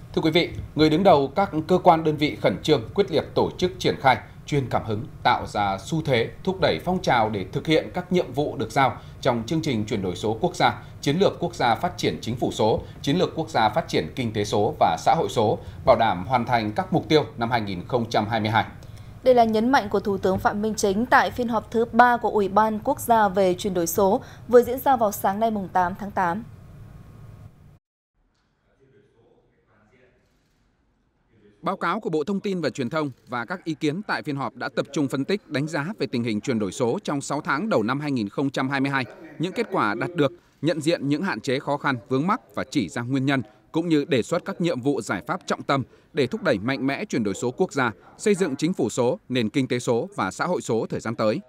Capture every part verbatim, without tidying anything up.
Thưa quý vị, người đứng đầu các cơ quan đơn vị khẩn trương quyết liệt tổ chức triển khai, truyền cảm hứng, tạo ra xu thế, thúc đẩy phong trào để thực hiện các nhiệm vụ được giao trong chương trình chuyển đổi số quốc gia, chiến lược quốc gia phát triển chính phủ số, chiến lược quốc gia phát triển kinh tế số và xã hội số, bảo đảm hoàn thành các mục tiêu năm hai nghìn không trăm hai mươi hai. Đây là nhấn mạnh của Thủ tướng Phạm Minh Chính tại phiên họp thứ ba của Ủy ban Quốc gia về chuyển đổi số vừa diễn ra vào sáng nay tám tháng tám. Báo cáo của Bộ Thông tin và Truyền thông và các ý kiến tại phiên họp đã tập trung phân tích, đánh giá về tình hình chuyển đổi số trong sáu tháng đầu năm hai nghìn không trăm hai mươi hai, những kết quả đạt được, nhận diện những hạn chế khó khăn, vướng mắc và chỉ ra nguyên nhân, cũng như đề xuất các nhiệm vụ giải pháp trọng tâm để thúc đẩy mạnh mẽ chuyển đổi số quốc gia, xây dựng chính phủ số, nền kinh tế số và xã hội số thời gian tới.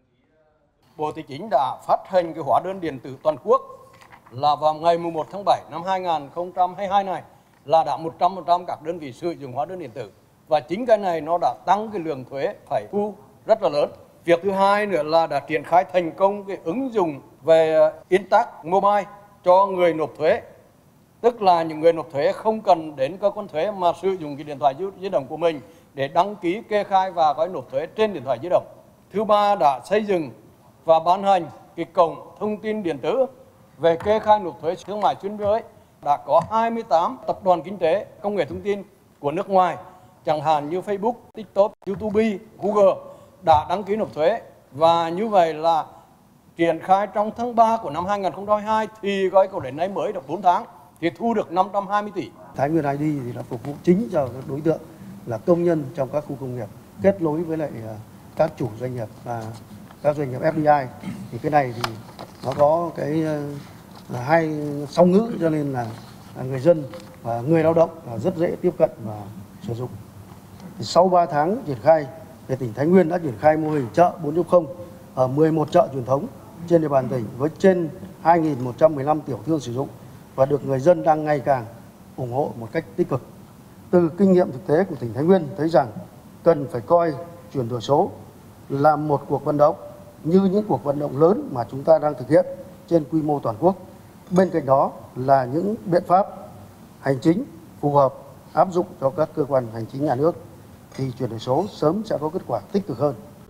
Bộ Tài chính đã phát hành cái hóa đơn điện tử toàn quốc là vào ngày mùng một tháng bảy năm hai nghìn không trăm hai mươi hai này, là đã một trăm phần trăm các đơn vị sử dụng hóa đơn điện tử, và chính cái này nó đã tăng cái lượng thuế phải thu rất là lớn. Việc thứ hai nữa là đã triển khai thành công cái ứng dụng về Intax Mobile cho người nộp thuế, tức là những người nộp thuế không cần đến cơ quan thuế mà sử dụng cái điện thoại di động của mình để đăng ký kê khai và gói nộp thuế trên điện thoại di động. Thứ ba, đã xây dựng và ban hành cái cổng thông tin điện tử về kê khai nộp thuế thương mại xuyên biên giới. Đã có hai mươi tám tập đoàn kinh tế công nghệ thông tin của nước ngoài, chẳng hạn như Facebook, TikTok, YouTube, Google đã đăng ký nộp thuế, và như vậy là triển khai trong tháng ba của năm hai nghìn không trăm hai mươi hai thì gói cầu đến nay mới được bốn tháng thì thu được năm trăm hai mươi tỷ. Thái Nguyên i đê thì là phục vụ chính cho các đối tượng là công nhân trong các khu công nghiệp, kết nối với lại các chủ doanh nghiệp và các doanh nghiệp ép đê i. Thì cái này thì nó có cái là hai song ngữ, cho nên là người dân và người lao động là rất dễ tiếp cận và sử dụng. Thì sau ba tháng triển khai, thì tỉnh Thái Nguyên đã triển khai mô hình chợ bốn chấm không ở mười một chợ truyền thống trên địa bàn tỉnh với trên hai nghìn một trăm mười lăm tiểu thương sử dụng và được người dân đang ngày càng ủng hộ một cách tích cực. Từ kinh nghiệm thực tế của tỉnh Thái Nguyên thấy rằng cần phải coi chuyển đổi số là một cuộc vận động như những cuộc vận động lớn mà chúng ta đang thực hiện trên quy mô toàn quốc. Bên cạnh đó là những biện pháp hành chính phù hợp áp dụng cho các cơ quan hành chính nhà nước thì chuyển đổi số sớm sẽ có kết quả tích cực hơn.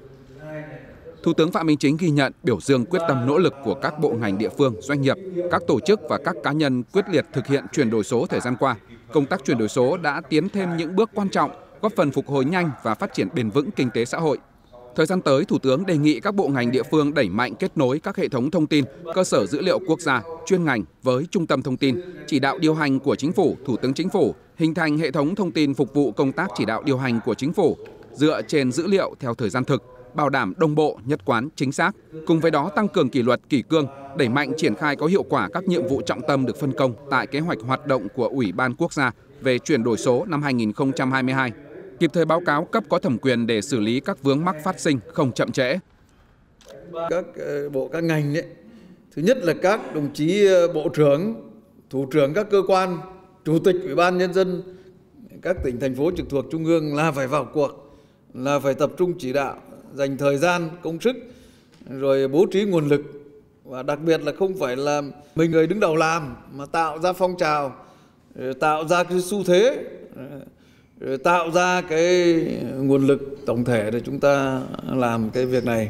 Thủ tướng Phạm Minh Chính ghi nhận, biểu dương quyết tâm nỗ lực của các bộ ngành địa phương, doanh nghiệp, các tổ chức và các cá nhân quyết liệt thực hiện chuyển đổi số thời gian qua. Công tác chuyển đổi số đã tiến thêm những bước quan trọng, góp phần phục hồi nhanh và phát triển bền vững kinh tế xã hội. Thời gian tới, Thủ tướng đề nghị các bộ ngành địa phương đẩy mạnh kết nối các hệ thống thông tin, cơ sở dữ liệu quốc gia, chuyên ngành với trung tâm thông tin, chỉ đạo điều hành của Chính phủ, Thủ tướng Chính phủ, hình thành hệ thống thông tin phục vụ công tác chỉ đạo điều hành của Chính phủ, dựa trên dữ liệu theo thời gian thực, bảo đảm đồng bộ, nhất quán, chính xác. Cùng với đó tăng cường kỷ luật, kỷ cương, đẩy mạnh triển khai có hiệu quả các nhiệm vụ trọng tâm được phân công tại kế hoạch hoạt động của Ủy ban Quốc gia về chuyển đổi số năm hai nghìn không trăm hai mươi hai. Kịp thời báo cáo cấp có thẩm quyền để xử lý các vướng mắc phát sinh, không chậm trễ. Các bộ các ngành đấy, thứ nhất là các đồng chí bộ trưởng, thủ trưởng các cơ quan, chủ tịch Ủy ban Nhân dân các tỉnh thành phố trực thuộc trung ương là phải vào cuộc, là phải tập trung chỉ đạo, dành thời gian, công sức, rồi bố trí nguồn lực, và đặc biệt là không phải là mình người đứng đầu làm mà tạo ra phong trào, tạo ra cái xu thế, tạo ra cái nguồn lực tổng thể để chúng ta làm cái việc này.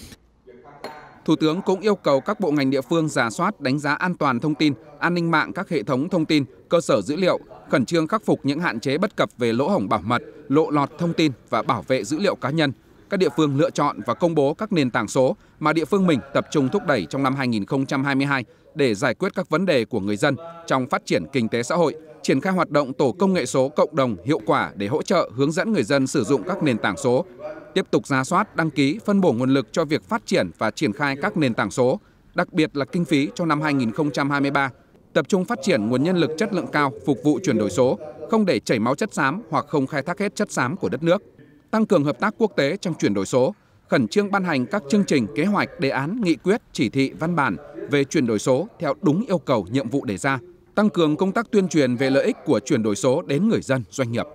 Thủ tướng cũng yêu cầu các bộ ngành địa phương rà soát, đánh giá an toàn thông tin, an ninh mạng các hệ thống thông tin, cơ sở dữ liệu, khẩn trương khắc phục những hạn chế bất cập về lỗ hổng bảo mật, lộ lọt thông tin và bảo vệ dữ liệu cá nhân. Các địa phương lựa chọn và công bố các nền tảng số mà địa phương mình tập trung thúc đẩy trong năm hai nghìn không trăm hai mươi hai để giải quyết các vấn đề của người dân trong phát triển kinh tế xã hội, triển khai hoạt động tổ công nghệ số cộng đồng hiệu quả để hỗ trợ hướng dẫn người dân sử dụng các nền tảng số, tiếp tục rà soát, đăng ký, phân bổ nguồn lực cho việc phát triển và triển khai các nền tảng số, đặc biệt là kinh phí cho năm hai nghìn không trăm hai mươi ba, tập trung phát triển nguồn nhân lực chất lượng cao phục vụ chuyển đổi số, không để chảy máu chất xám hoặc không khai thác hết chất xám của đất nước, tăng cường hợp tác quốc tế trong chuyển đổi số, khẩn trương ban hành các chương trình, kế hoạch, đề án, nghị quyết, chỉ thị, văn bản về chuyển đổi số theo đúng yêu cầu nhiệm vụ đề ra, tăng cường công tác tuyên truyền về lợi ích của chuyển đổi số đến người dân, doanh nghiệp.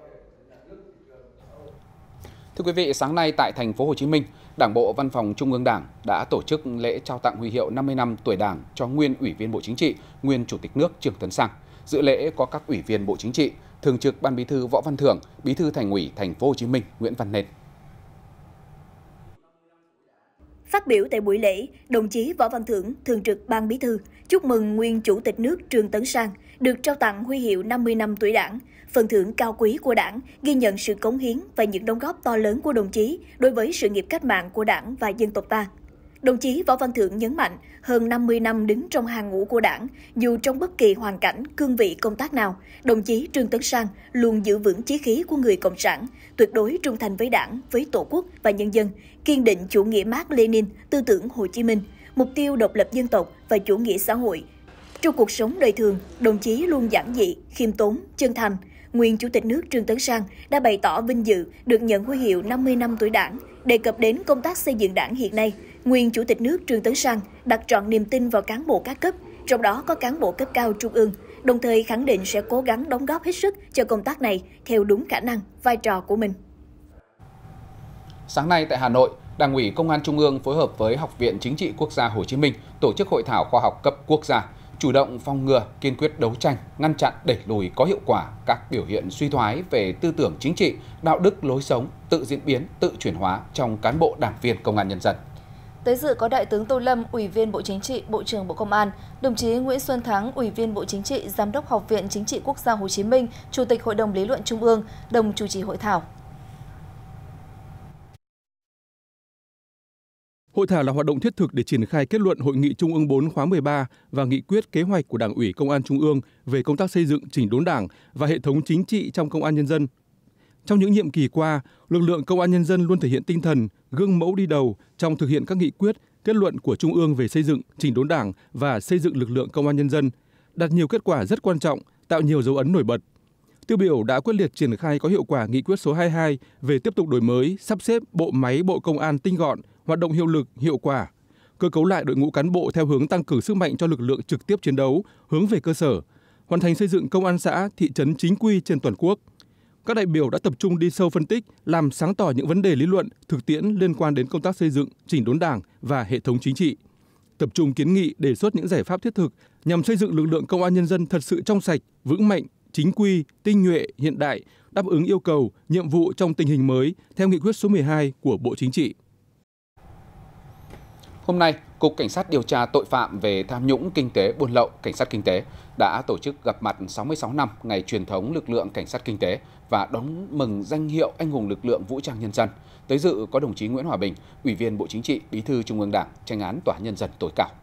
Thưa quý vị, sáng nay tại thành phố Hồ Chí Minh, Đảng bộ Văn phòng Trung ương Đảng đã tổ chức lễ trao tặng huy hiệu năm mươi năm tuổi Đảng cho nguyên Ủy viên Bộ Chính trị, nguyên Chủ tịch nước Trương Tấn Sang. Dự lễ có các ủy viên Bộ Chính trị, Thường trực Ban Bí thư Võ Văn Thưởng, Bí thư Thành ủy Thành phố Hồ Chí Minh Nguyễn Văn Nên. Phát biểu tại buổi lễ, đồng chí Võ Văn Thưởng, Thường trực Ban Bí thư, chúc mừng nguyên Chủ tịch nước Trương Tấn Sang được trao tặng huy hiệu năm mươi năm tuổi Đảng, phần thưởng cao quý của Đảng, ghi nhận sự cống hiến và những đóng góp to lớn của đồng chí đối với sự nghiệp cách mạng của Đảng và dân tộc ta. Đồng chí Võ Văn Thưởng nhấn mạnh, hơn năm mươi năm đứng trong hàng ngũ của Đảng, dù trong bất kỳ hoàn cảnh, cương vị công tác nào, đồng chí Trương Tấn Sang luôn giữ vững chí khí của người Cộng sản, tuyệt đối trung thành với Đảng, với Tổ quốc và nhân dân, kiên định chủ nghĩa Mác Lênin, tư tưởng Hồ Chí Minh, mục tiêu độc lập dân tộc và chủ nghĩa xã hội. Trong cuộc sống đời thường, đồng chí luôn giản dị, khiêm tốn, chân thành. Nguyên Chủ tịch nước Trương Tấn Sang đã bày tỏ vinh dự được nhận huy hiệu năm mươi năm tuổi Đảng. Đề cập đến công tác xây dựng Đảng hiện nay, nguyên Chủ tịch nước Trương Tấn Sang đặt trọn niềm tin vào cán bộ các cấp, trong đó có cán bộ cấp cao trung ương, đồng thời khẳng định sẽ cố gắng đóng góp hết sức cho công tác này theo đúng khả năng, vai trò của mình. Sáng nay tại Hà Nội, Đảng ủy Công an Trung ương phối hợp với Học viện Chính trị Quốc gia Hồ Chí Minh tổ chức hội thảo khoa học cấp quốc gia, chủ động phòng ngừa, kiên quyết đấu tranh, ngăn chặn đẩy lùi có hiệu quả các biểu hiện suy thoái về tư tưởng chính trị, đạo đức lối sống, tự diễn biến, tự chuyển hóa trong cán bộ đảng viên Công an Nhân dân. Tới dự có Đại tướng Tô Lâm, Ủy viên Bộ Chính trị, Bộ trưởng Bộ Công an, đồng chí Nguyễn Xuân Thắng, Ủy viên Bộ Chính trị, Giám đốc Học viện Chính trị Quốc gia Hồ Chí Minh, Chủ tịch Hội đồng Lý luận Trung ương, đồng chủ trì hội thảo. Hội thảo là hoạt động thiết thực để triển khai kết luận Hội nghị Trung ương bốn khóa mười ba và nghị quyết kế hoạch của Đảng ủy Công an Trung ương về công tác xây dựng chỉnh đốn Đảng và hệ thống chính trị trong Công an Nhân dân. Trong những nhiệm kỳ qua, lực lượng Công an Nhân dân luôn thể hiện tinh thần gương mẫu đi đầu trong thực hiện các nghị quyết, kết luận của Trung ương về xây dựng, chỉnh đốn Đảng và xây dựng lực lượng Công an Nhân dân, đạt nhiều kết quả rất quan trọng, tạo nhiều dấu ấn nổi bật. Tiêu biểu đã quyết liệt triển khai có hiệu quả nghị quyết số hai mươi hai về tiếp tục đổi mới, sắp xếp bộ máy Bộ Công an tinh gọn, hoạt động hiệu lực, hiệu quả, cơ cấu lại đội ngũ cán bộ theo hướng tăng cường sức mạnh cho lực lượng trực tiếp chiến đấu, hướng về cơ sở, hoàn thành xây dựng công an xã, thị trấn chính quy trên toàn quốc. Các đại biểu đã tập trung đi sâu phân tích, làm sáng tỏ những vấn đề lý luận, thực tiễn liên quan đến công tác xây dựng, chỉnh đốn Đảng và hệ thống chính trị. Tập trung kiến nghị đề xuất những giải pháp thiết thực nhằm xây dựng lực lượng Công an Nhân dân thật sự trong sạch, vững mạnh, chính quy, tinh nhuệ, hiện đại, đáp ứng yêu cầu, nhiệm vụ trong tình hình mới theo nghị quyết số mười hai của Bộ Chính trị. Hôm nay, Cục Cảnh sát điều tra tội phạm về tham nhũng kinh tế buôn lậu, Cảnh sát kinh tế đã tổ chức gặp mặt sáu mươi sáu năm ngày truyền thống lực lượng Cảnh sát kinh tế và đón mừng danh hiệu Anh hùng lực lượng vũ trang nhân dân. Tới dự có đồng chí Nguyễn Hòa Bình, Ủy viên Bộ Chính trị, Bí thư Trung ương Đảng, Chánh án Tòa án Nhân dân tối cao.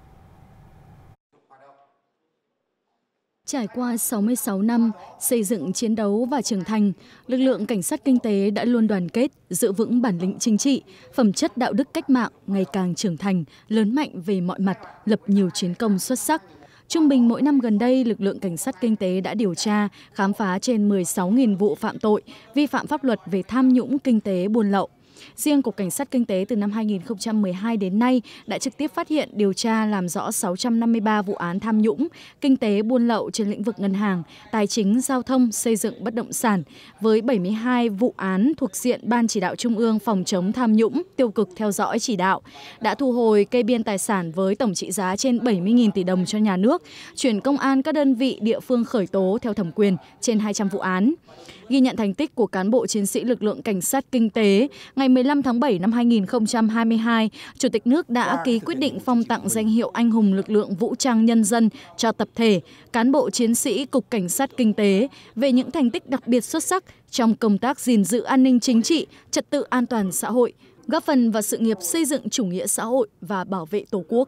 Trải qua sáu mươi sáu năm xây dựng, chiến đấu và trưởng thành, lực lượng Cảnh sát kinh tế đã luôn đoàn kết, giữ vững bản lĩnh chính trị, phẩm chất đạo đức cách mạng ngày càng trưởng thành, lớn mạnh về mọi mặt, lập nhiều chiến công xuất sắc. Trung bình mỗi năm gần đây, lực lượng Cảnh sát kinh tế đã điều tra, khám phá trên mười sáu nghìn vụ phạm tội, vi phạm pháp luật về tham nhũng kinh tế buôn lậu. Riêng Cục Cảnh sát Kinh tế từ năm hai nghìn không trăm mười hai đến nay đã trực tiếp phát hiện, điều tra, làm rõ sáu trăm năm mươi ba vụ án tham nhũng, kinh tế buôn lậu trên lĩnh vực ngân hàng, tài chính, giao thông, xây dựng, bất động sản, với bảy mươi hai vụ án thuộc diện Ban Chỉ đạo Trung ương phòng chống tham nhũng, tiêu cực theo dõi chỉ đạo, đã thu hồi kê biên tài sản với tổng trị giá trên bảy mươi nghìn tỷ đồng cho nhà nước, chuyển công an các đơn vị địa phương khởi tố theo thẩm quyền trên hai trăm vụ án. Ghi nhận thành tích của cán bộ chiến sĩ lực lượng Cảnh sát Kinh tế, ngày mười lăm tháng bảy năm hai nghìn không trăm hai mươi hai, Chủ tịch nước đã ký quyết định phong tặng danh hiệu Anh hùng lực lượng vũ trang nhân dân cho tập thể, cán bộ chiến sĩ Cục Cảnh sát Kinh tế về những thành tích đặc biệt xuất sắc trong công tác gìn giữ an ninh chính trị, trật tự an toàn xã hội, góp phần vào sự nghiệp xây dựng chủ nghĩa xã hội và bảo vệ Tổ quốc.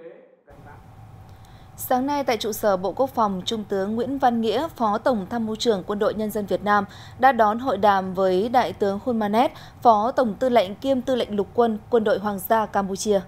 Sáng nay tại trụ sở Bộ Quốc phòng, Trung tướng Nguyễn Văn Nghĩa, Phó Tổng Tham mưu trưởng Quân đội Nhân dân Việt Nam đã đón hội đàm với Đại tướng Hun Manet, Phó Tổng Tư lệnh kiêm Tư lệnh Lục quân Quân đội Hoàng gia Campuchia.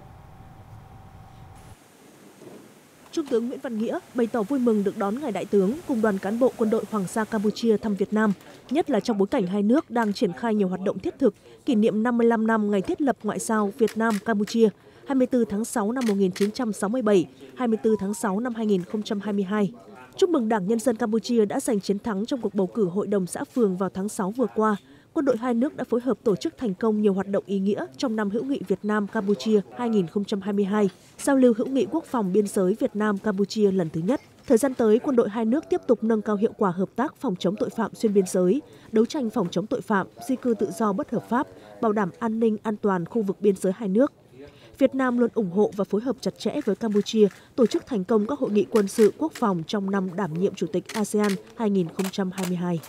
Trung tướng Nguyễn Văn Nghĩa bày tỏ vui mừng được đón ngài Đại tướng cùng đoàn cán bộ Quân đội Hoàng gia Campuchia thăm Việt Nam, nhất là trong bối cảnh hai nước đang triển khai nhiều hoạt động thiết thực kỷ niệm năm mươi lăm năm ngày thiết lập ngoại giao Việt Nam-Campuchia, hai mươi tư tháng sáu năm một nghìn chín trăm sáu mươi bảy, hai mươi tư tháng sáu năm hai nghìn không trăm hai mươi hai. Chúc mừng Đảng Nhân dân Campuchia đã giành chiến thắng trong cuộc bầu cử Hội đồng xã phường vào tháng sáu vừa qua. Quân đội hai nước đã phối hợp tổ chức thành công nhiều hoạt động ý nghĩa trong năm hữu nghị Việt Nam-Campuchia hai nghìn không trăm hai mươi hai, giao lưu hữu nghị quốc phòng biên giới Việt Nam-Campuchia lần thứ nhất. Thời gian tới, quân đội hai nước tiếp tục nâng cao hiệu quả hợp tác phòng chống tội phạm xuyên biên giới, đấu tranh phòng chống tội phạm, di cư tự do bất hợp pháp, bảo đảm an ninh an toàn khu vực biên giới hai nước. Việt Nam luôn ủng hộ và phối hợp chặt chẽ với Campuchia tổ chức thành công các hội nghị quân sự quốc phòng trong năm đảm nhiệm Chủ tịch a sê an hai nghìn không trăm hai mươi hai.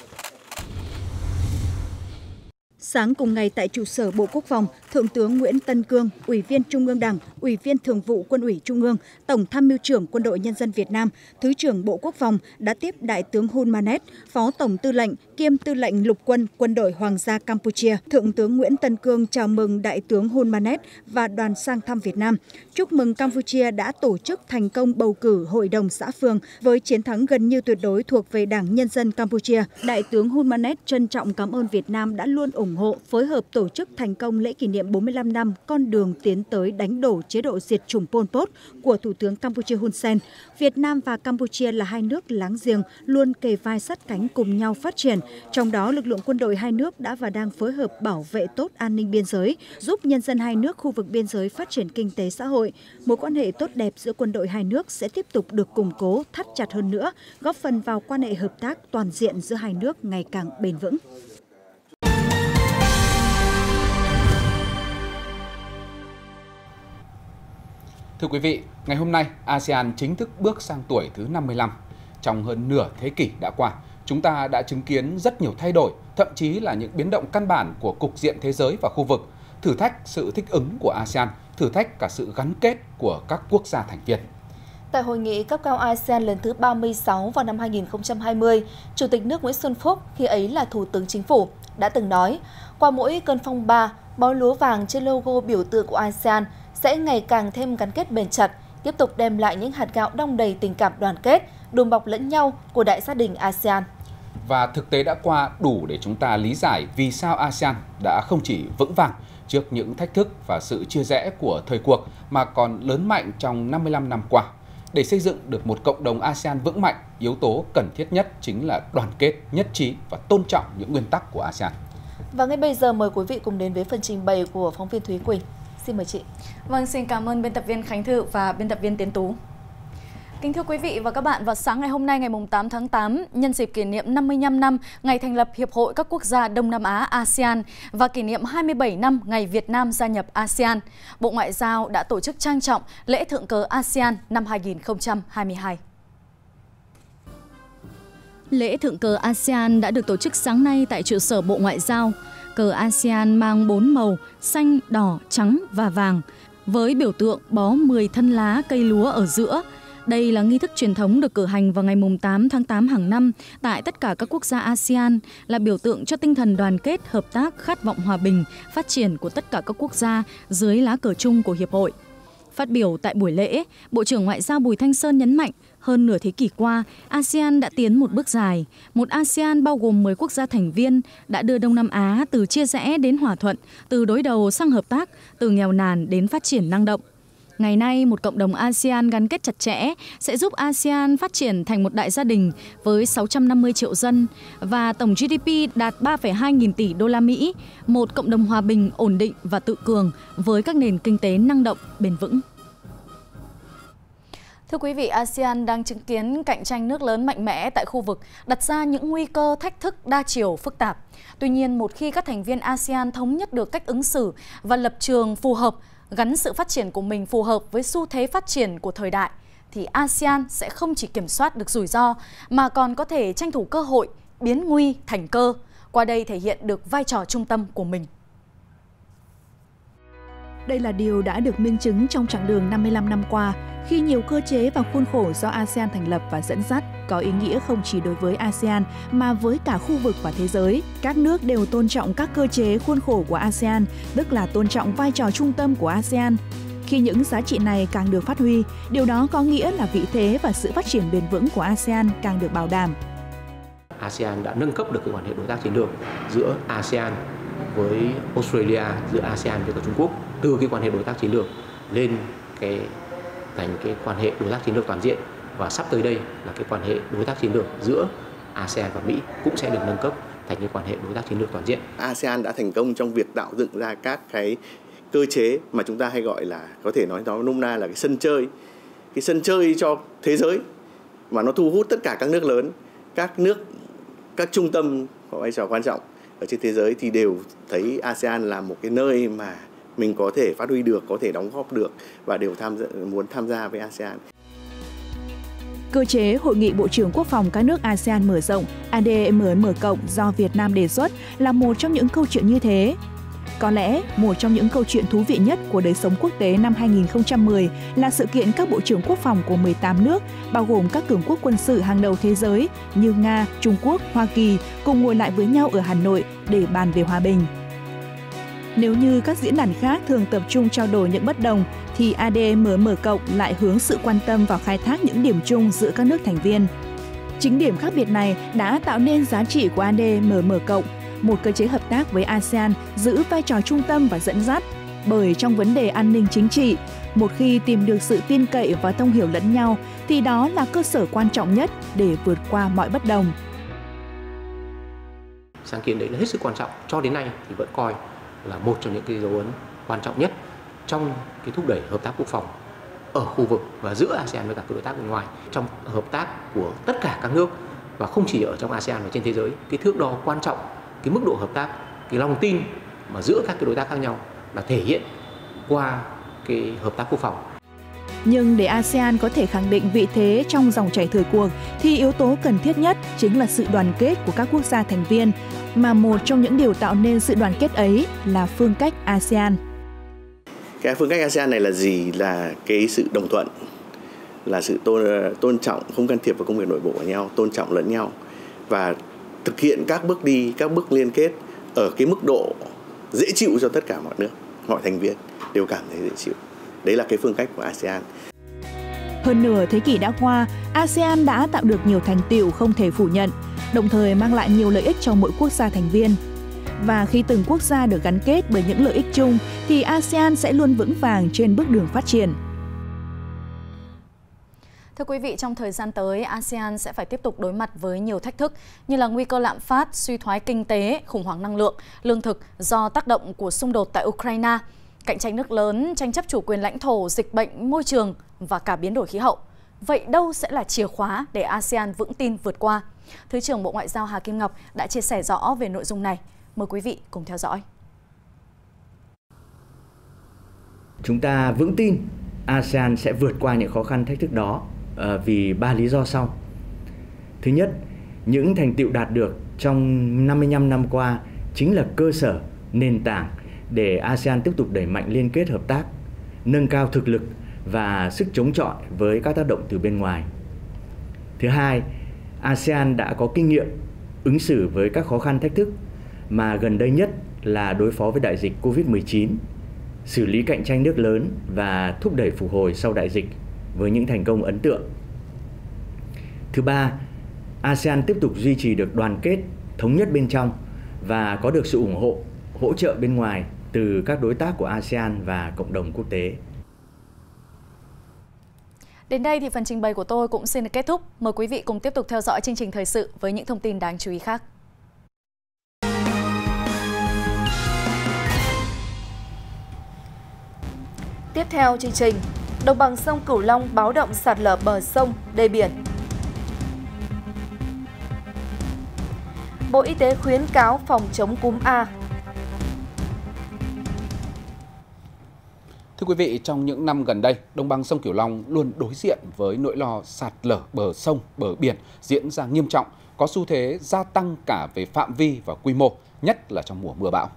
Sáng cùng ngày tại trụ sở Bộ Quốc phòng, Thượng tướng Nguyễn Tân Cương, Ủy viên Trung ương Đảng, Ủy viên Thường vụ Quân ủy Trung ương, Tổng tham mưu trưởng Quân đội Nhân dân Việt Nam, Thứ trưởng Bộ Quốc phòng đã tiếp Đại tướng Hun Manet, Phó Tổng tư lệnh kiêm Tư lệnh Lục quân Quân đội Hoàng gia Campuchia. Thượng tướng Nguyễn Tân Cương chào mừng Đại tướng Hun Manet và đoàn sang thăm Việt Nam, chúc mừng Campuchia đã tổ chức thành công bầu cử Hội đồng xã phường với chiến thắng gần như tuyệt đối thuộc về Đảng Nhân dân Campuchia. Đại tướng Hun Manet trân trọng cảm ơn Việt Nam đã luôn ủng hộ phối hợp tổ chức thành công lễ kỷ niệm bốn mươi lăm năm con đường tiến tới đánh đổ chế độ diệt chủng Pol Pot của Thủ tướng Campuchia Hun Sen. Việt Nam và Campuchia là hai nước láng giềng, luôn kề vai sát cánh cùng nhau phát triển. Trong đó, lực lượng quân đội hai nước đã và đang phối hợp bảo vệ tốt an ninh biên giới, giúp nhân dân hai nước khu vực biên giới phát triển kinh tế xã hội. Mối quan hệ tốt đẹp giữa quân đội hai nước sẽ tiếp tục được củng cố, thắt chặt hơn nữa, góp phần vào quan hệ hợp tác toàn diện giữa hai nước ngày càng bền vững. Thưa quý vị, ngày hôm nay, a sê an chính thức bước sang tuổi thứ năm mươi lăm. Trong hơn nửa thế kỷ đã qua, chúng ta đã chứng kiến rất nhiều thay đổi, thậm chí là những biến động căn bản của cục diện thế giới và khu vực, thử thách sự thích ứng của a sê an, thử thách cả sự gắn kết của các quốc gia thành viên. Tại hội nghị cấp cao a sê an lần thứ ba mươi sáu vào năm hai nghìn không trăm hai mươi, Chủ tịch nước Nguyễn Xuân Phúc, khi ấy là Thủ tướng Chính phủ, đã từng nói, qua mỗi cơn phong ba, bó lúa vàng trên logo biểu tượng của a sê an sẽ ngày càng thêm gắn kết bền chặt, tiếp tục đem lại những hạt gạo đong đầy tình cảm đoàn kết, đùm bọc lẫn nhau của đại gia đình a sê an. Và thực tế đã qua đủ để chúng ta lý giải vì sao a sê an đã không chỉ vững vàng trước những thách thức và sự chia rẽ của thời cuộc mà còn lớn mạnh trong năm mươi lăm năm qua. Để xây dựng được một cộng đồng a sê an vững mạnh, yếu tố cần thiết nhất chính là đoàn kết, nhất trí và tôn trọng những nguyên tắc của a sê an. Và ngay bây giờ mời quý vị cùng đến với phần trình bày của phóng viên Thúy Quỳnh. Xin mời chị. Vâng, xin cảm ơn biên tập viên Khánh Thư và biên tập viên Tiến Tú. Kính thưa quý vị và các bạn, vào sáng ngày hôm nay ngày tám tháng tám, nhân dịp kỷ niệm năm mươi lăm năm ngày thành lập Hiệp hội các quốc gia Đông Nam Á a sê an và kỷ niệm hai mươi bảy năm ngày Việt Nam gia nhập a sê an, Bộ Ngoại giao đã tổ chức trang trọng lễ thượng cờ a sê an năm hai nghìn không trăm hai mươi hai. Lễ thượng cờ a sê an đã được tổ chức sáng nay tại trụ sở Bộ Ngoại giao. Cờ a sê an mang bốn màu xanh, đỏ, trắng và vàng, với biểu tượng bó mười thân lá cây lúa ở giữa. Đây là nghi thức truyền thống được cử hành vào ngày tám tháng tám hàng năm tại tất cả các quốc gia a sê an, là biểu tượng cho tinh thần đoàn kết, hợp tác, khát vọng hòa bình, phát triển của tất cả các quốc gia dưới lá cờ chung của Hiệp hội. Phát biểu tại buổi lễ, Bộ trưởng Ngoại giao Bùi Thanh Sơn nhấn mạnh, hơn nửa thế kỷ qua, a sê an đã tiến một bước dài. Một a sê an bao gồm mười quốc gia thành viên đã đưa Đông Nam Á từ chia rẽ đến hòa thuận, từ đối đầu sang hợp tác, từ nghèo nàn đến phát triển năng động. Ngày nay, một cộng đồng a sê an gắn kết chặt chẽ sẽ giúp a sê an phát triển thành một đại gia đình với sáu trăm năm mươi triệu dân và tổng giê đê pê đạt ba phẩy hai nghìn tỷ đô la Mỹ, một cộng đồng hòa bình, ổn định và tự cường với các nền kinh tế năng động, bền vững. Thưa quý vị, a sê an đang chứng kiến cạnh tranh nước lớn mạnh mẽ tại khu vực, đặt ra những nguy cơ, thách thức đa chiều phức tạp. Tuy nhiên, một khi các thành viên a sê an thống nhất được cách ứng xử và lập trường phù hợp, gắn sự phát triển của mình phù hợp với xu thế phát triển của thời đại, thì a sê an sẽ không chỉ kiểm soát được rủi ro, mà còn có thể tranh thủ cơ hội, biến nguy thành cơ, qua đây thể hiện được vai trò trung tâm của mình. Đây là điều đã được minh chứng trong chặng đường năm mươi lăm năm qua, khi nhiều cơ chế và khuôn khổ do a sê an thành lập và dẫn dắt có ý nghĩa không chỉ đối với a sê an mà với cả khu vực và thế giới. Các nước đều tôn trọng các cơ chế khuôn khổ của a sê an, tức là tôn trọng vai trò trung tâm của a sê an. Khi những giá trị này càng được phát huy, điều đó có nghĩa là vị thế và sự phát triển bền vững của a sê an càng được bảo đảm. a sê an đã nâng cấp được cái quan hệ đối tác chiến lược giữa a sê an với Australia, giữa a sê an với cả Trung Quốc, từ cái quan hệ đối tác chiến lược lên cái thành cái quan hệ đối tác chiến lược toàn diện, và sắp tới đây là cái quan hệ đối tác chiến lược giữa a sê an và Mỹ cũng sẽ được nâng cấp thành cái quan hệ đối tác chiến lược toàn diện. a sê an đã thành công trong việc tạo dựng ra các cái cơ chế mà chúng ta hay gọi là, có thể nói nó nôm na là cái sân chơi, cái sân chơi cho thế giới, mà nó thu hút tất cả các nước lớn, các nước, các trung tâm có vai trò quan trọng ở trên thế giới thì đều thấy a sê an là một cái nơi mà mình có thể phát huy được, có thể đóng góp được và đều tham gia, muốn tham gia với a sê an. Cơ chế Hội nghị Bộ trưởng Quốc phòng các nước a sê an mở rộng a đê em em cộng do Việt Nam đề xuất là một trong những câu chuyện như thế. Có lẽ một trong những câu chuyện thú vị nhất của đời sống quốc tế năm hai nghìn không trăm mười là sự kiện các bộ trưởng quốc phòng của mười tám nước, bao gồm các cường quốc quân sự hàng đầu thế giới như Nga, Trung Quốc, Hoa Kỳ, cùng ngồi lại với nhau ở Hà Nội để bàn về hòa bình. Nếu như các diễn đàn khác thường tập trung trao đổi những bất đồng, thì a đê em em cộng lại hướng sự quan tâm vào khai thác những điểm chung giữa các nước thành viên. Chính điểm khác biệt này đã tạo nên giá trị của a đê em em cộng, một cơ chế hợp tác với a sê an giữ vai trò trung tâm và dẫn dắt, bởi trong vấn đề an ninh chính trị, một khi tìm được sự tin cậy và thông hiểu lẫn nhau thì đó là cơ sở quan trọng nhất để vượt qua mọi bất đồng. Sáng kiến đấy là hết sức quan trọng, cho đến nay thì vẫn coi là một trong những cái dấu ấn quan trọng nhất trong cái thúc đẩy hợp tác quốc phòng ở khu vực và giữa a sê an với các đối tác bên ngoài, trong hợp tác của tất cả các nước và không chỉ ở trong a sê an mà trên thế giới. Cái thước đo quan trọng, cái mức độ hợp tác, cái lòng tin mà giữa các cái đối tác khác nhau là thể hiện qua cái hợp tác quốc phòng. Nhưng để a sê an có thể khẳng định vị thế trong dòng chảy thời cuộc thì yếu tố cần thiết nhất chính là sự đoàn kết của các quốc gia thành viên, mà một trong những điều tạo nên sự đoàn kết ấy là phương cách a sê an. Cái phương cách a sê an này là gì? Là cái sự đồng thuận, là sự tôn, tôn trọng, không can thiệp vào công việc nội bộ của nhau, tôn trọng lẫn nhau và thực hiện các bước đi, các bước liên kết ở cái mức độ dễ chịu cho tất cả mọi nước, mọi thành viên đều cảm thấy dễ chịu. Đấy là cái phương cách của a sê an. Hơn nửa thế kỷ đã qua, a sê an đã tạo được nhiều thành tựu không thể phủ nhận, đồng thời mang lại nhiều lợi ích cho mỗi quốc gia thành viên. Và khi từng quốc gia được gắn kết bởi những lợi ích chung, thì a sê an sẽ luôn vững vàng trên bước đường phát triển. Thưa quý vị, trong thời gian tới, a sê an sẽ phải tiếp tục đối mặt với nhiều thách thức như là nguy cơ lạm phát, suy thoái kinh tế, khủng hoảng năng lượng, lương thực do tác động của xung đột tại Ukraine, cạnh tranh nước lớn, tranh chấp chủ quyền lãnh thổ, dịch bệnh, môi trường và cả biến đổi khí hậu. Vậy đâu sẽ là chìa khóa để a sê an vững tin vượt qua? Thứ trưởng Bộ Ngoại giao Hà Kim Ngọc đã chia sẻ rõ về nội dung này. Mời quý vị cùng theo dõi. Chúng ta vững tin a sê an sẽ vượt qua những khó khăn thách thức đó vì ba lý do sau. Thứ nhất, những thành tựu đạt được trong năm mươi lăm năm qua chính là cơ sở, nền tảng để a sê an tiếp tục đẩy mạnh liên kết hợp tác, nâng cao thực lực và sức chống chọi với các tác động từ bên ngoài. Thứ hai, a sê an đã có kinh nghiệm ứng xử với các khó khăn thách thức mà gần đây nhất là đối phó với đại dịch Covid mười chín, xử lý cạnh tranh nước lớn và thúc đẩy phục hồi sau đại dịch với những thành công ấn tượng. Thứ ba, a sê an tiếp tục duy trì được đoàn kết, thống nhất bên trong và có được sự ủng hộ, hỗ trợ bên ngoài từ các đối tác của a sê an và cộng đồng quốc tế. Đến đây thì phần trình bày của tôi cũng xin được kết thúc. Mời quý vị cùng tiếp tục theo dõi chương trình thời sự với những thông tin đáng chú ý khác. Tiếp theo chương trình, đồng bằng sông Cửu Long báo động sạt lở bờ sông, đê biển. Bộ Y tế khuyến cáo phòng chống cúm A. Thưa quý vị, trong những năm gần đây, đồng bằng sông Cửu Long luôn đối diện với nỗi lo sạt lở bờ sông, bờ biển diễn ra nghiêm trọng, có xu thế gia tăng cả về phạm vi và quy mô, nhất là trong mùa mưa bão.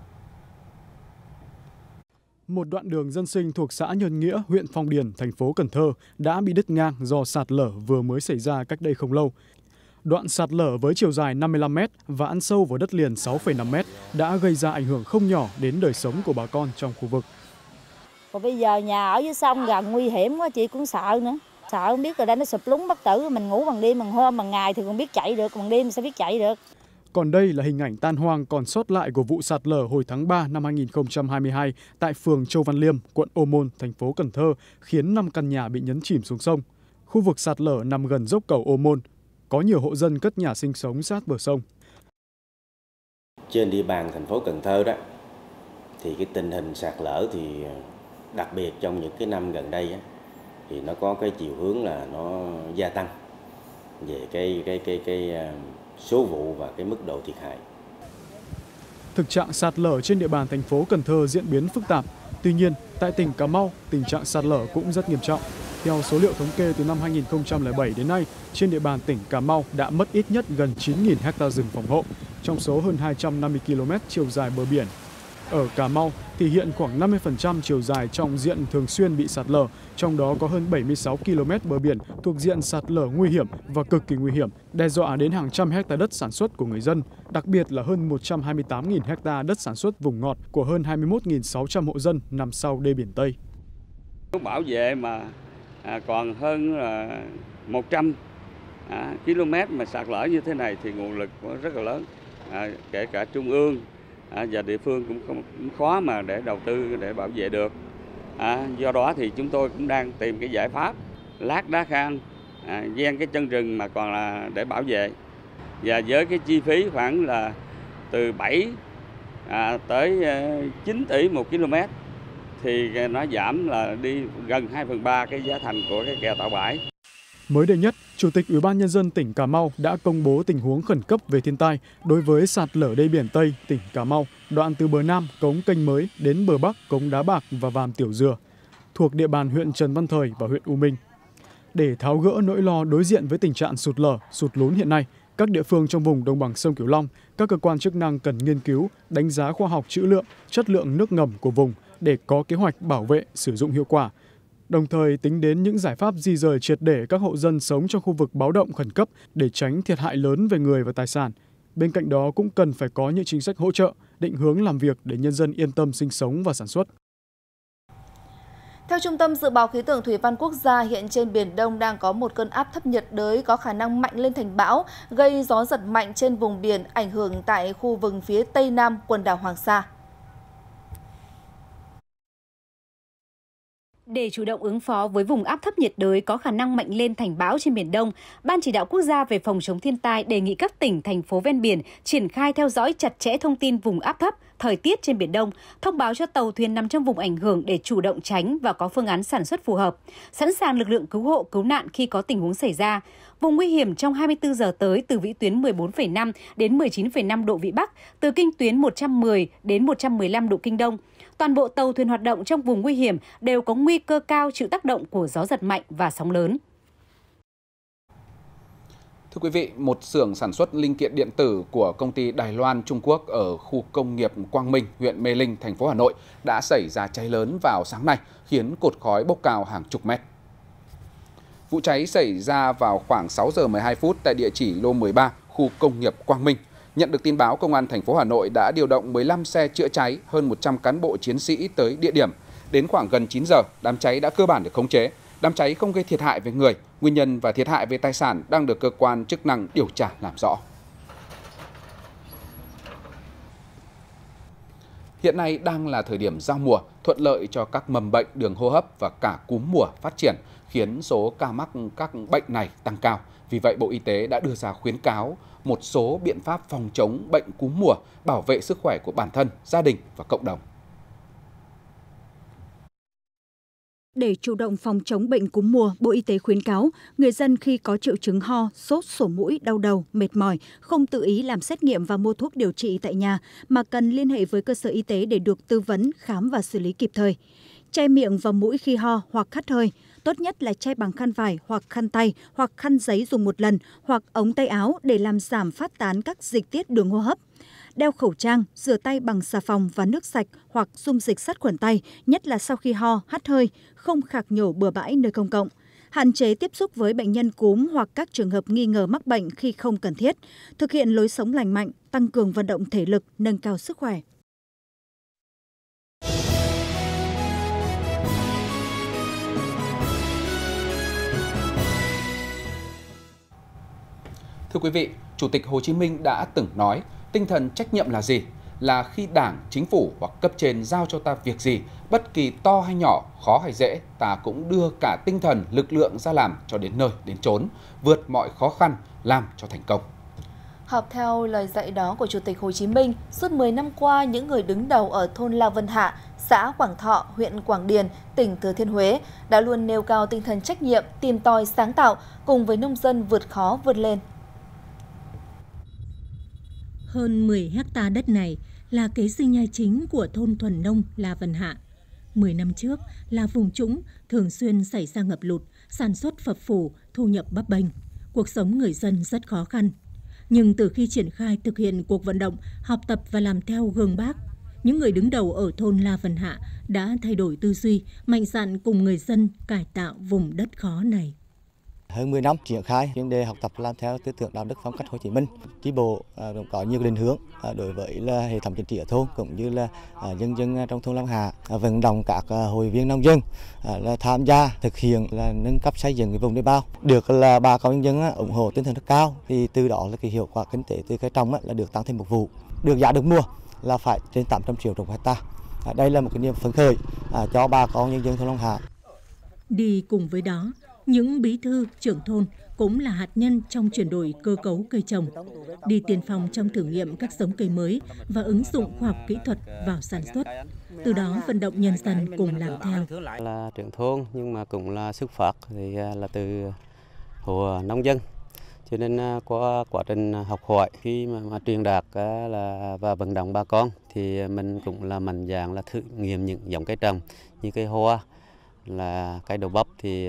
Một đoạn đường dân sinh thuộc xã Nhân Nghĩa, huyện Phong Điền, thành phố Cần Thơ đã bị đứt ngang do sạt lở vừa mới xảy ra cách đây không lâu. Đoạn sạt lở với chiều dài năm mươi lăm mét và ăn sâu vào đất liền sáu phẩy năm mét đã gây ra ảnh hưởng không nhỏ đến đời sống của bà con trong khu vực. Còn bây giờ nhà ở dưới sông gần nguy hiểm quá, chị cũng sợ nữa. Sợ không biết rồi đây nó sụp lún bất tử, mình ngủ bằng đêm, bằng hôm, bằng ngày thì còn biết chạy được, bằng đêm sẽ biết chạy được. Còn đây là hình ảnh tan hoang còn sót lại của vụ sạt lở hồi tháng ba năm hai nghìn không trăm hai mươi hai tại phường Châu Văn Liêm, quận Ô Môn, thành phố Cần Thơ, khiến năm căn nhà bị nhấn chìm xuống sông. Khu vực sạt lở nằm gần dốc cầu Ô Môn, có nhiều hộ dân cất nhà sinh sống sát bờ sông. Trên địa bàn thành phố Cần Thơ đó, thì cái tình hình sạt lở thì đặc biệt trong những cái năm gần đây á, thì nó có cái chiều hướng là nó gia tăng. về cái cái cái cái số vụ và cái mức độ thiệt hại. Thực trạng sạt lở trên địa bàn thành phố Cần Thơ diễn biến phức tạp. Tuy nhiên, tại tỉnh Cà Mau, tình trạng sạt lở cũng rất nghiêm trọng. Theo số liệu thống kê từ năm hai nghìn không trăm lẻ bảy đến nay, trên địa bàn tỉnh Cà Mau đã mất ít nhất gần chín nghìn ha rừng phòng hộ, trong số hơn hai trăm năm mươi ki lô mét chiều dài bờ biển. Ở Cà Mau thì hiện khoảng năm mươi phần trăm chiều dài trong diện thường xuyên bị sạt lở, trong đó có hơn bảy mươi sáu ki lô mét bờ biển thuộc diện sạt lở nguy hiểm và cực kỳ nguy hiểm, đe dọa đến hàng trăm hecta đất sản xuất của người dân, đặc biệt là hơn một trăm hai mươi tám nghìn hecta đất sản xuất vùng ngọt của hơn hai mươi mốt nghìn sáu trăm hộ dân nằm sau đê biển Tây. Bảo vệ mà à, còn hơn là một trăm à, ki lô mét mà sạt lở như thế này thì nguồn lực rất là lớn, à, kể cả trung ương à, và địa phương cũng không cũng khó mà để đầu tư để bảo vệ được. À, do đó thì chúng tôi cũng đang tìm cái giải pháp lát đá khang, à, ven cái chân rừng mà còn là để bảo vệ, và với cái chi phí khoảng là từ bảy à, tới chín tỷ một km thì nó giảm là đi gần hai phần ba cái giá thành của cái kè tạo bãi. Mới đây nhất, Chủ tịch Ủy ban Nhân dân tỉnh Cà Mau đã công bố tình huống khẩn cấp về thiên tai đối với sạt lở đê biển Tây, tỉnh Cà Mau, đoạn từ bờ Nam cống Kênh Mới đến bờ Bắc cống Đá Bạc và Vàm Tiểu Dừa, thuộc địa bàn huyện Trần Văn Thời và huyện U Minh. Để tháo gỡ nỗi lo đối diện với tình trạng sụt lở, sụt lún hiện nay, các địa phương trong vùng đồng bằng sông Cửu Long, các cơ quan chức năng cần nghiên cứu, đánh giá khoa học trữ lượng, chất lượng nước ngầm của vùng để có kế hoạch bảo vệ, sử dụng hiệu quả. Đồng thời tính đến những giải pháp di rời triệt để các hộ dân sống trong khu vực báo động khẩn cấp để tránh thiệt hại lớn về người và tài sản. Bên cạnh đó cũng cần phải có những chính sách hỗ trợ, định hướng làm việc để nhân dân yên tâm sinh sống và sản xuất. Theo Trung tâm Dự báo Khí tượng Thủy văn Quốc gia, hiện trên Biển Đông đang có một cơn áp thấp nhiệt đới có khả năng mạnh lên thành bão, gây gió giật mạnh trên vùng biển, ảnh hưởng tại khu vực phía Tây Nam quần đảo Hoàng Sa. Để chủ động ứng phó với vùng áp thấp nhiệt đới có khả năng mạnh lên thành bão trên Biển Đông, Ban Chỉ đạo Quốc gia về phòng chống thiên tai đề nghị các tỉnh, thành phố ven biển triển khai theo dõi chặt chẽ thông tin vùng áp thấp, thời tiết trên Biển Đông, thông báo cho tàu thuyền nằm trong vùng ảnh hưởng để chủ động tránh và có phương án sản xuất phù hợp, sẵn sàng lực lượng cứu hộ, cứu nạn khi có tình huống xảy ra. Vùng nguy hiểm trong hai mươi tư giờ tới từ vĩ tuyến mười bốn phẩy năm đến mười chín phẩy năm độ Vĩ Bắc, từ kinh tuyến một trăm mười đến một trăm mười lăm độ Kinh Đông. Toàn bộ tàu thuyền hoạt động trong vùng nguy hiểm đều có nguy cơ cao chịu tác động của gió giật mạnh và sóng lớn. Thưa quý vị, một xưởng sản xuất linh kiện điện tử của công ty Đài Loan Trung Quốc ở khu công nghiệp Quang Minh, huyện Mê Linh, thành phố Hà Nội đã xảy ra cháy lớn vào sáng nay, khiến cột khói bốc cao hàng chục mét. Vụ cháy xảy ra vào khoảng sáu giờ mười hai phút tại địa chỉ lô mười ba, khu công nghiệp Quang Minh. Nhận được tin báo, Công an thành phố Hà Nội đã điều động mười lăm xe chữa cháy, hơn một trăm cán bộ chiến sĩ tới địa điểm. Đến khoảng gần chín giờ, đám cháy đã cơ bản được khống chế. Đám cháy không gây thiệt hại về người, nguyên nhân và thiệt hại về tài sản đang được cơ quan chức năng điều tra làm rõ. Hiện nay đang là thời điểm giao mùa, thuận lợi cho các mầm bệnh đường hô hấp và cả cúm mùa phát triển, khiến số ca mắc các bệnh này tăng cao. Vì vậy, Bộ Y tế đã đưa ra khuyến cáo một số biện pháp phòng chống bệnh cúm mùa, bảo vệ sức khỏe của bản thân, gia đình và cộng đồng. Để chủ động phòng chống bệnh cúm mùa, Bộ Y tế khuyến cáo người dân khi có triệu chứng ho, sốt, sổ mũi, đau đầu, mệt mỏi, không tự ý làm xét nghiệm và mua thuốc điều trị tại nhà, mà cần liên hệ với cơ sở y tế để được tư vấn, khám và xử lý kịp thời. Che miệng và mũi khi ho hoặc hắt hơi, tốt nhất là che bằng khăn vải hoặc khăn tay hoặc khăn giấy dùng một lần hoặc ống tay áo để làm giảm phát tán các dịch tiết đường hô hấp. Đeo khẩu trang, rửa tay bằng xà phòng và nước sạch hoặc dung dịch sát khuẩn tay, nhất là sau khi ho, hắt hơi, không khạc nhổ bừa bãi nơi công cộng. Hạn chế tiếp xúc với bệnh nhân cúm hoặc các trường hợp nghi ngờ mắc bệnh khi không cần thiết. Thực hiện lối sống lành mạnh, tăng cường vận động thể lực, nâng cao sức khỏe. Thưa quý vị, Chủ tịch Hồ Chí Minh đã từng nói, tinh thần trách nhiệm là gì? Là khi Đảng, Chính phủ hoặc cấp trên giao cho ta việc gì, bất kỳ to hay nhỏ, khó hay dễ, ta cũng đưa cả tinh thần, lực lượng ra làm cho đến nơi, đến chốn, vượt mọi khó khăn, làm cho thành công. Học theo lời dạy đó của Chủ tịch Hồ Chí Minh, suốt mười năm qua, những người đứng đầu ở thôn La Vân Hạ, xã Quảng Thọ, huyện Quảng Điền, tỉnh Thừa Thiên Huế đã luôn nêu cao tinh thần trách nhiệm, tìm tòi sáng tạo, cùng với nông dân vượt khó vươn lên. Hơn mười hecta đất này là kế sinh nhai chính của thôn thuần nông La Vân Hạ. Mười năm trước là vùng trũng, thường xuyên xảy ra ngập lụt, sản xuất phập phù, thu nhập bấp bênh. Cuộc sống người dân rất khó khăn. Nhưng từ khi triển khai thực hiện cuộc vận động, học tập và làm theo gương Bác, những người đứng đầu ở thôn La Vân Hạ đã thay đổi tư duy, mạnh dạn cùng người dân cải tạo vùng đất khó này. Hơn mười năm triển khai chuyên đề học tập làm theo tư tưởng đạo đức phong cách Hồ Chí Minh, chi bộ cũng có nhiều định hướng đối với là hệ thống chính trị ở thôn cũng như là nhân dân trong thôn La Vân Hạ, vận động các hội viên nông dân là tham gia thực hiện là nâng cấp xây dựng cái vùng đê bao, được là bà con nhân dân ủng hộ tinh thần rất cao, thì từ đó là cái hiệu quả kinh tế từ cây trồng là được tăng thêm một vụ, được giá được mua là phải trên tám trăm triệu đồng một hecta. Đây là một cái niềm phấn khởi cho bà con nhân dân thôn La Vân Hạ. Đi cùng với đó, những bí thư, trưởng thôn cũng là hạt nhân trong chuyển đổi cơ cấu cây trồng, đi tiên phong trong thử nghiệm các giống cây mới và ứng dụng khoa học kỹ thuật vào sản xuất. Từ đó vận động nhân dân cùng làm theo. Là trưởng thôn nhưng mà cũng là xuất phát thì là từ hộ nông dân. Cho nên qua quá trình học hỏi khi mà, mà truyền đạt là và vận động bà con thì mình cũng là mạnh dạn là thử nghiệm những giống cây trồng như cây hoa, là cây đậu bắp thì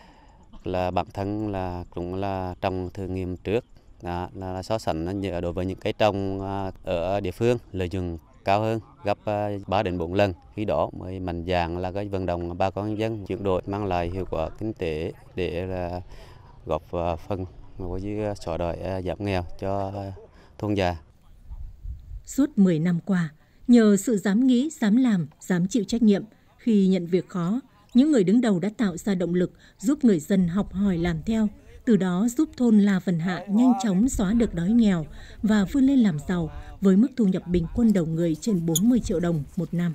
là bản thân là cũng là trồng thử nghiệm trước, đó, là, là so sánh nhờ đối với những cây trồng ở địa phương lợi nhuận cao hơn gấp ba đến bốn lần, khi đó mới mạnh dạn là cái vận động bà con nhân dân chuyển đổi mang lại hiệu quả kinh tế để là góp phần với xóa đói giảm nghèo cho thôn già. Suốt mười năm qua, nhờ sự dám nghĩ, dám làm, dám chịu trách nhiệm khi nhận việc khó, những người đứng đầu đã tạo ra động lực giúp người dân học hỏi làm theo, từ đó giúp thôn La Vân Hạ nhanh chóng xóa được đói nghèo và vươn lên làm giàu với mức thu nhập bình quân đầu người trên bốn mươi triệu đồng một năm.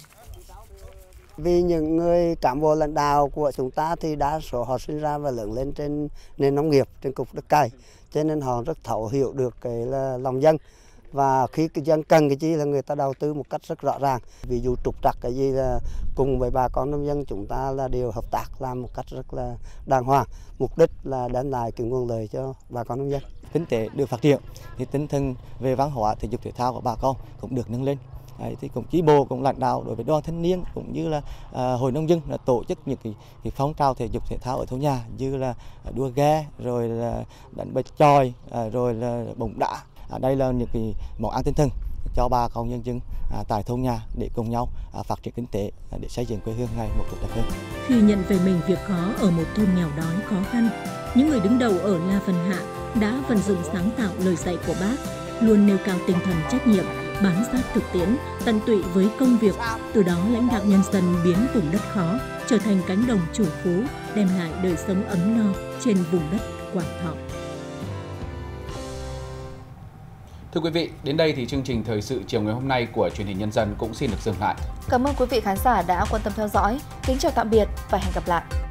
Vì những người cán bộ lãnh đạo của chúng ta thì đa số họ sinh ra và lớn lên trên nền nông nghiệp, trên cục đất cày, cho nên họ rất thấu hiểu được cái là lòng dân. Và khi cái dân cần cái gì là người ta đầu tư một cách rất rõ ràng. Ví dụ trục trặc cái gì là cùng với bà con nông dân chúng ta là đều hợp tác làm một cách rất là đàng hoàng. Mục đích là đem lại cái nguồn lợi cho bà con nông dân. Kinh tế được phát triển thì tinh thần về văn hóa thể dục thể thao của bà con cũng được nâng lên. Đấy, thì cũng chi bộ cũng lãnh đạo đối với đoàn thanh niên cũng như là à, hội nông dân là tổ chức những cái, cái phong trào thể dục thể thao ở thôn nhà như là đua ghe, rồi là đánh bạch chòi, à, rồi là bóng đá. À, đây là những cái món ăn tinh thần cho bà con nhân dân à, tại thôn nhà để cùng nhau à, phát triển kinh tế à, để xây dựng quê hương ngày một tốt đẹp hơn. Khi nhận về mình việc khó ở một thôn nghèo đói khó khăn, những người đứng đầu ở La Vân Hạ đã vận dụng sáng tạo lời dạy của Bác, luôn nêu cao tinh thần trách nhiệm, bám sát thực tiễn, tận tụy với công việc, từ đó lãnh đạo nhân dân biến vùng đất khó trở thành cánh đồng chủ phú, đem lại đời sống ấm no trên vùng đất Quảng Thọ. Thưa quý vị, đến đây thì chương trình thời sự chiều ngày hôm nay của Truyền hình Nhân dân cũng xin được dừng lại. Cảm ơn quý vị khán giả đã quan tâm theo dõi. Kính chào tạm biệt và hẹn gặp lại.